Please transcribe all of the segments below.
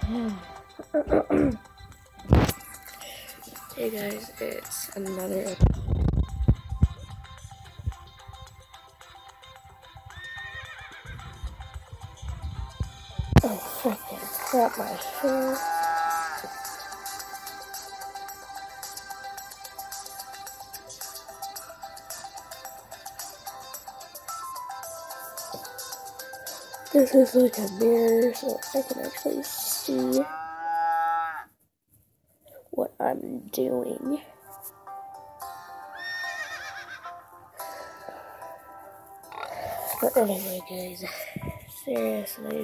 Hey guys, it's another episode. Oh, freaking crap, my hair. This is like a mirror, so I can actually see what I'm doing. But anyway, guys, seriously.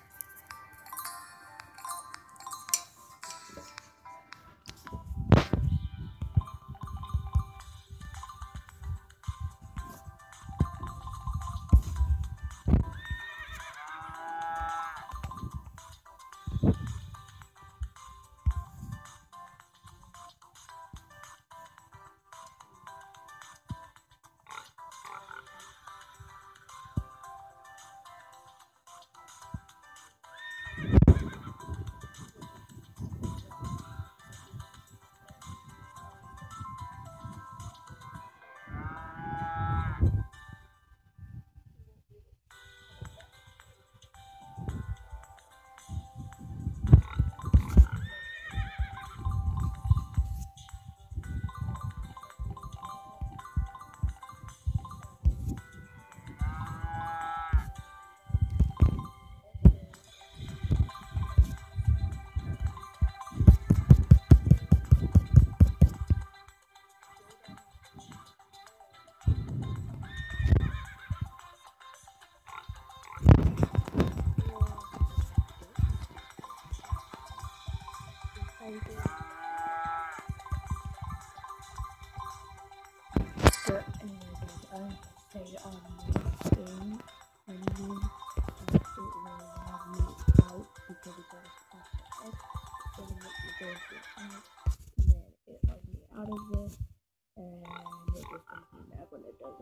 But anyway, guys, I have to say on this game, I mean, it will have me out because it goes past the X, then it makes me go to the out, and then it lets me out of this, and it just makes me mad when it does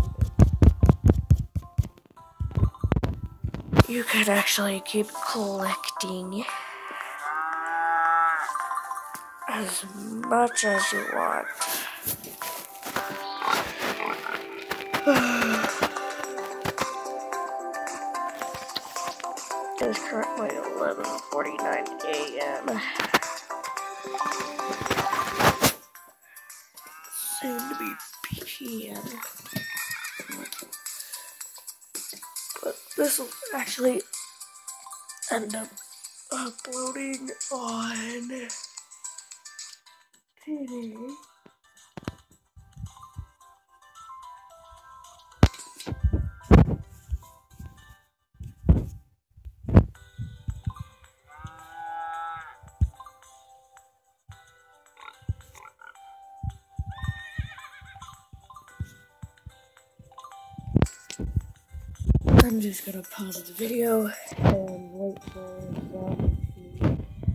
that. You can actually keep collecting as much as you want. It's currently 11:49 a.m. Soon to be p.m. But this will actually end up uploading on today. I'm just gonna pause the video and wait for them to.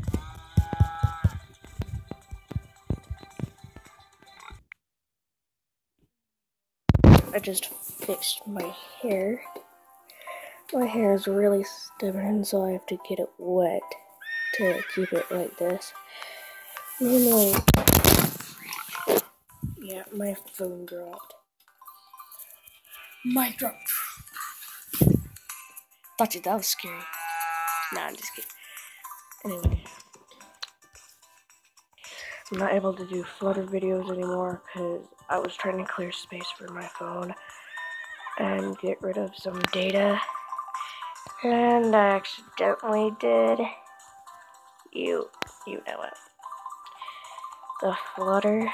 I just fixed my hair. My hair is really stubborn, so I have to get it wet to keep it like this. Normally, yeah, my phone dropped. Mic drop. Thought you that was scary. Nah, I'm just kidding. Anyway, I'm not able to do Flutter videos anymore because I was trying to clear space for my phone and get rid of some data, and I accidentally did. You know it. The Flutter.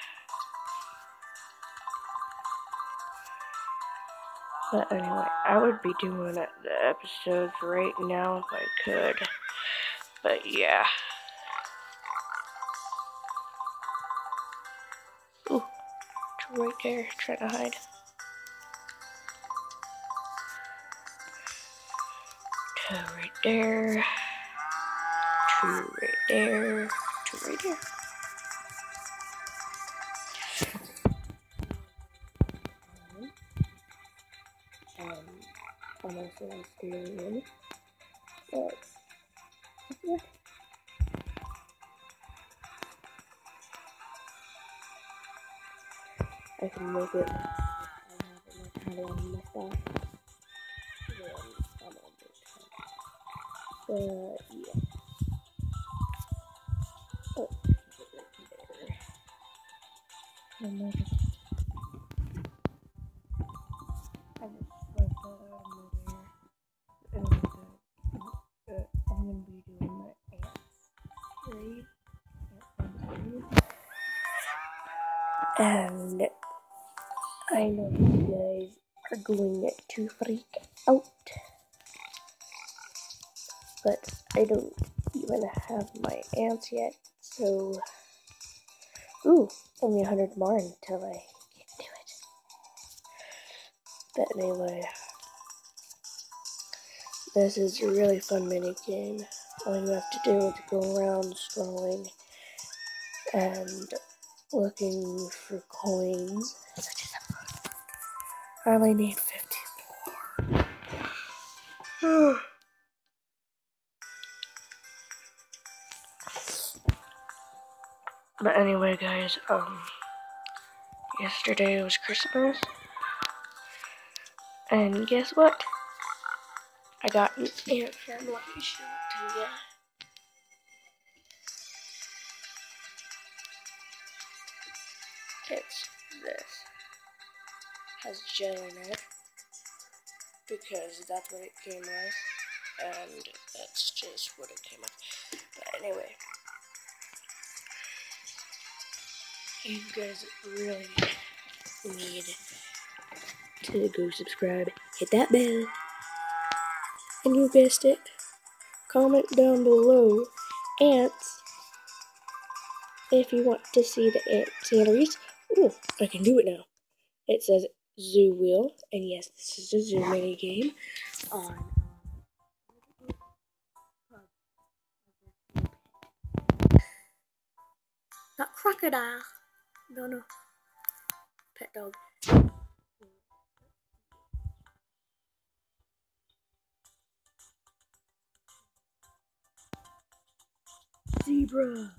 But anyway, I would be doing the episodes right now if I could. But yeah. Ooh, it's right there, trying to hide. Two right there. Two right there. Two right there. I'm also on screen. But yeah. I can make it. I have it like kind of on my stuff. I'm on this yeah. Oh, and then I just swipe that out of my hair. And I'm gonna be doing my ants trade. And I know you guys are going to freak out, but I don't even have my ants yet, so ooh, only 100 more until I get to it. But anyway, this is a really fun mini game. All you have to do is go around scrolling and looking for coins, such as I only need 50 more. But anyway, guys, yesterday was Christmas, and guess what? I got an ant farm. Let me show it to you. It's this. Has gel in it because that's what it came with, and that's just what it came with. But anyway, you guys really need to go subscribe, hit that bell, and you guessed it, comment down below ants if you want to see the ant sceneries. Ooh, I can do it now. It says Zoo Wheel, and yes, this is a zoo mini game on not crocodile. No. Pet dog. Zebra.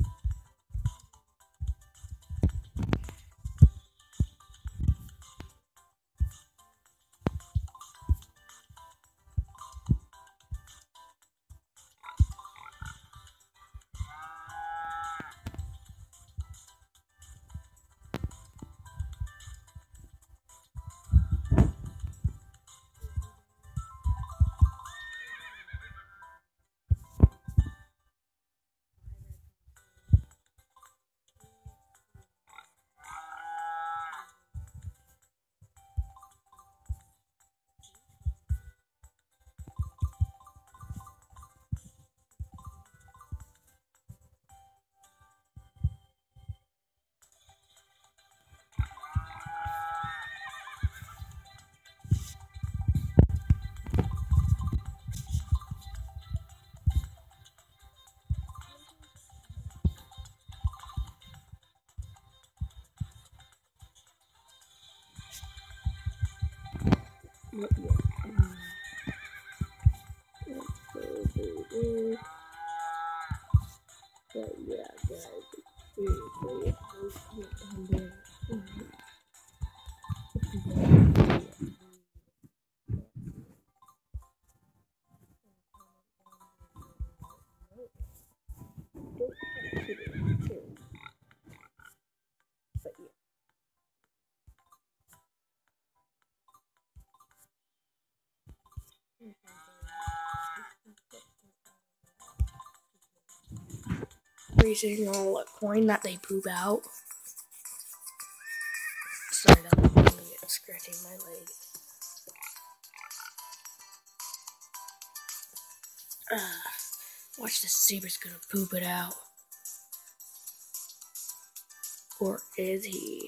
But yeah, guys, seriously, those comment down below. But yeah. Every single coin that they poop out. Sorry, that was me scratching my leg. Watch, the zebra's gonna poop it out. Or is he?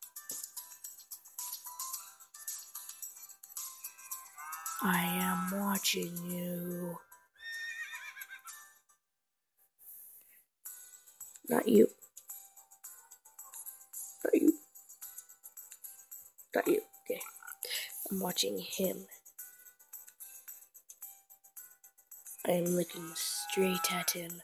I am watching you. Not you. Not you. Not you. Okay. I'm watching him. I am looking straight at him.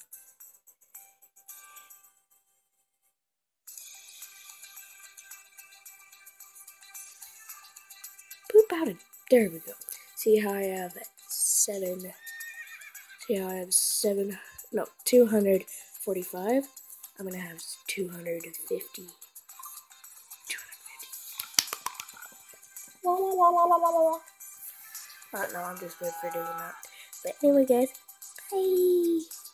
There we go. See how I have 7. See how I have 245. I'm gonna have 250. 250. No, I'm just good for doing that. But anyway, guys, bye.